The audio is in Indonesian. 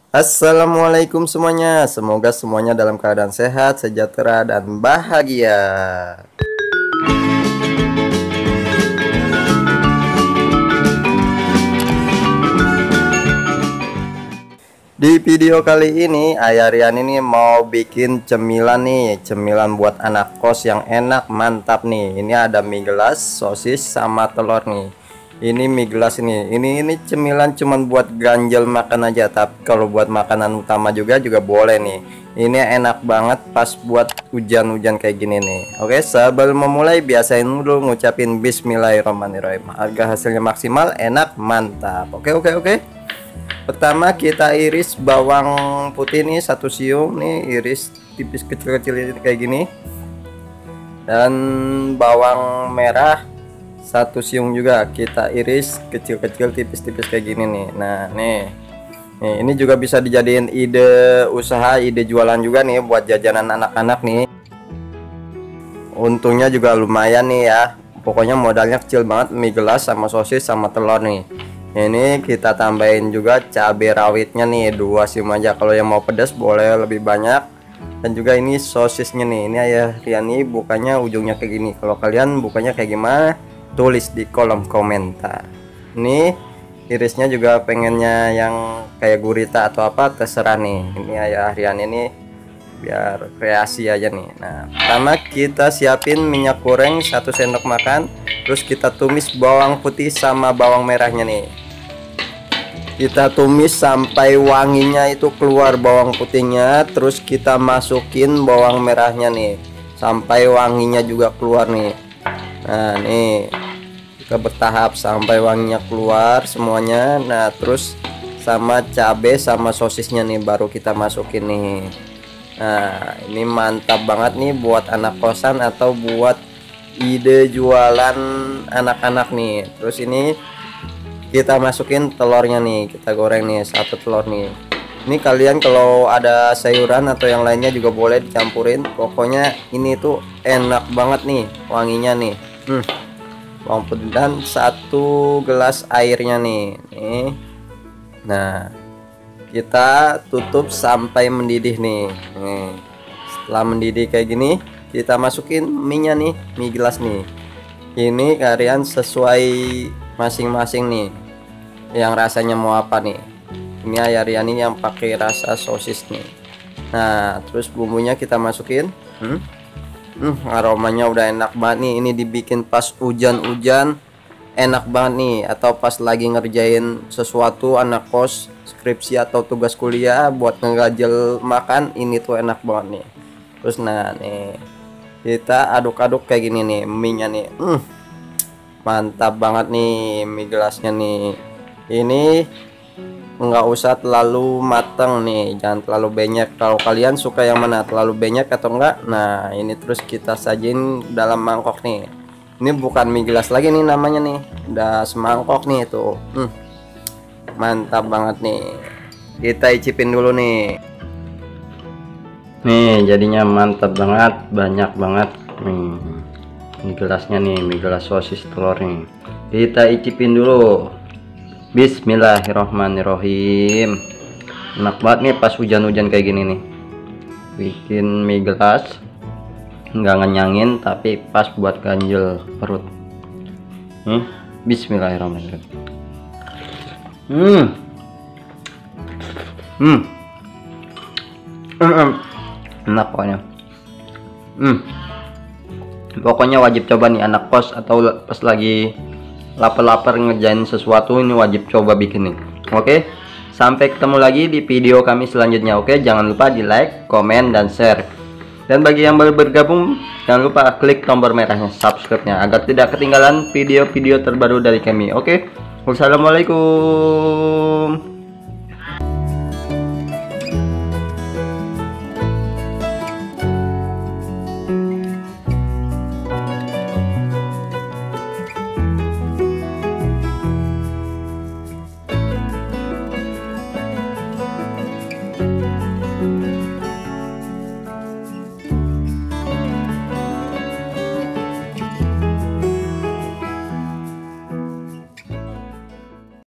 Assalamualaikum semuanya. Semoga semuanya dalam keadaan sehat, sejahtera, dan bahagia. Di video kali ini Ayah Rian ini mau bikin cemilan nih, cemilan buat anak kos yang enak, mantap nih. Ini ada mie gelas, sosis, sama telur nih. Ini mie gelas ini cemilan cuman buat ganjel makan aja, tapi kalau buat makanan utama juga boleh nih. Ini enak banget pas buat hujan-hujan kayak gini nih. Oke, sebelum memulai biasain dulu ngucapin bismillahirrahmanirrahim. Harga hasilnya maksimal, enak, mantap. Oke. Pertama kita iris bawang putih nih, 1 siung nih, iris tipis kecil-kecil kayak gini. Dan bawang merah 1 siung juga kita iris kecil-kecil tipis-tipis kayak gini nih. Nah nih ini juga bisa dijadiin ide usaha, ide jualan juga nih buat jajanan anak-anak nih. Untungnya juga lumayan nih ya. Pokoknya modalnya kecil banget, mie gelas sama sosis sama telur nih. Ini kita tambahin juga cabai rawitnya nih, 2 siung aja. Kalau yang mau pedas boleh lebih banyak. Dan juga ini sosisnya nih, ini Ayah Rian nih bukanya ujungnya kayak gini. Kalau kalian bukanya kayak gimana, tulis di kolom komentar. Ini irisnya juga pengennya yang kayak gurita atau apa, terserah nih. Ini Ayah Rian ini biar kreasi aja nih. Nah, pertama kita siapin minyak goreng 1 sendok makan. Terus kita tumis bawang putih sama bawang merahnya nih. Kita tumis sampai wanginya itu keluar bawang putihnya. Terus kita masukin bawang merahnya nih, sampai wanginya juga keluar nih. Nah nih kita bertahap sampai wanginya keluar semuanya. Nah terus sama cabai sama sosisnya nih baru kita masukin nih. Nah ini mantap banget nih buat anak kosan atau buat ide jualan anak-anak nih. Terus ini kita masukin telurnya nih, kita goreng nih 1 telur nih. Ini kalian kalau ada sayuran atau yang lainnya juga boleh dicampurin. Pokoknya ini tuh enak banget nih wanginya nih. Bawang putih dan 1 gelas airnya nih. Nah kita tutup sampai mendidih nih. Setelah mendidih kayak gini kita masukin mie nya nih, mie gelas nih. Ini kalian sesuai masing-masing nih yang rasanya mau apa nih. Ini Ayah Rian ini yang pakai rasa sosis nih. Nah terus bumbunya kita masukin. Aromanya udah enak banget nih. Ini dibikin pas hujan-hujan enak banget nih, atau pas lagi ngerjain sesuatu anak kos, skripsi atau tugas kuliah buat ngegajel makan, ini tuh enak banget nih. Terus nah nih kita aduk-aduk kayak gini nih mie nya nih. Mantap banget nih mie gelasnya nih. Ini nggak usah terlalu mateng nih, jangan terlalu banyak. Kalau kalian suka yang mana, terlalu banyak atau enggak? Nah ini terus kita sajin dalam mangkok nih. Ini bukan mie gelas lagi nih namanya nih, udah semangkok nih tuh. Mantap banget nih. Kita icipin dulu nih. Nih jadinya mantap banget, banyak banget nih mie gelasnya nih, mie gelas sosis telur nih. Kita icipin dulu. Bismillahirrohmanirrohim. Enak banget nih pas hujan-hujan kayak gini nih, bikin mie gelas nggak ngenyangin tapi pas buat ganjel perut. Bismillahirrohmanirrohim. Enak pokoknya. Pokoknya wajib coba nih anak kos atau pas lagi lapar-lapar ngerjain sesuatu, ini wajib coba bikin nih. Oke, sampai ketemu lagi di video kami selanjutnya. Oke, jangan lupa di like, komen, dan share. Dan bagi yang baru bergabung, jangan lupa klik tombol merahnya subscribe-nya agar tidak ketinggalan video-video terbaru dari kami. Oke, wassalamualaikum.